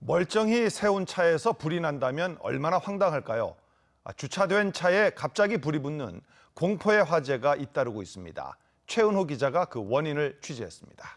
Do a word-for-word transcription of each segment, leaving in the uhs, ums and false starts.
멀쩡히 세운 차에서 불이 난다면 얼마나 황당할까요? 아, 주차된 차에 갑자기 불이 붙는 공포의 화재가 잇따르고 있습니다. 최은호 기자가 그 원인을 취재했습니다.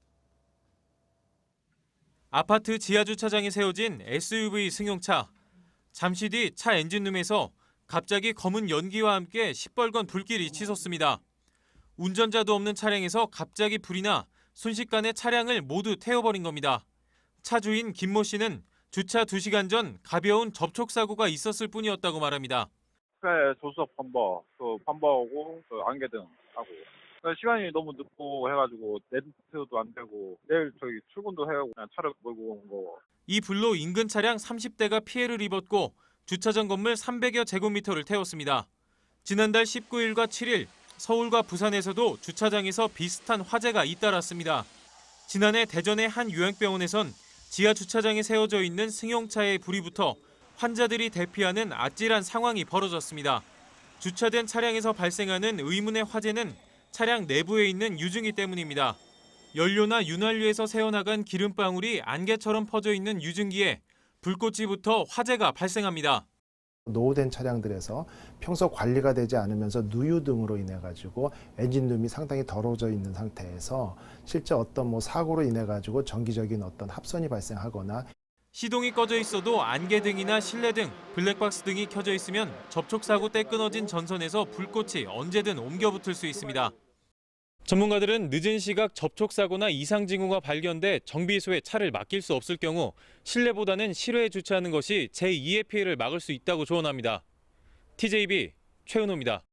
아파트 지하주차장에 세워진 에스유브이 승용차. 잠시 뒤 차 엔진룸에서 갑자기 검은 연기와 함께 시뻘건 불길이 치솟습니다. 운전자도 없는 차량에서 갑자기 불이 나 순식간에 차량을 모두 태워버린 겁니다. 차 주인 김모 씨는 주차 두 시간 전 가벼운 접촉사고가 있었을 뿐이었다고 말합니다. 네, 조수석 범버, 또 범버하고 또 안개등 하고 시간이 너무 늦고 해가지고 내비도 안 되고 내일 저희 출근도 해가고 그냥 차를 몰고 온 거. 이 불로 인근 차량 삼십 대가 피해를 입었고 주차장 건물 삼백여 제곱미터를 태웠습니다. 지난달 십구 일과 칠 일 서울과 부산에서도 주차장에서 비슷한 화재가 잇따랐습니다. 지난해 대전의 한 요양병원에선 지하 주차장에 세워져 있는 승용차에 불이 붙어 환자들이 대피하는 아찔한 상황이 벌어졌습니다. 주차된 차량에서 발생하는 의문의 화재는 차량 내부에 있는 유증기 때문입니다. 연료나 윤활유에서 새어나간 기름방울이 안개처럼 퍼져 있는 유증기에 불꽃이 붙어 화재가 발생합니다. 노후된 차량들에서 평소 관리가 되지 않으면서 누유 등으로 인해 가지고 엔진룸이 상당히 더러워져 있는 상태에서 실제 어떤 뭐 사고로 인해 가지고 정기적인 어떤 합선이 발생하거나 시동이 꺼져 있어도 안개등이나 실내등, 블랙박스 등이 켜져 있으면 접촉사고 때 끊어진 전선에서 불꽃이 언제든 옮겨 붙을 수 있습니다. 전문가들은 늦은 시각 접촉사고나 이상 징후가 발견돼 정비소에 차를 맡길 수 없을 경우 실내보다는 실외에 주차하는 것이 제이의 피해를 막을 수 있다고 조언합니다. 티제이비 최은호입니다.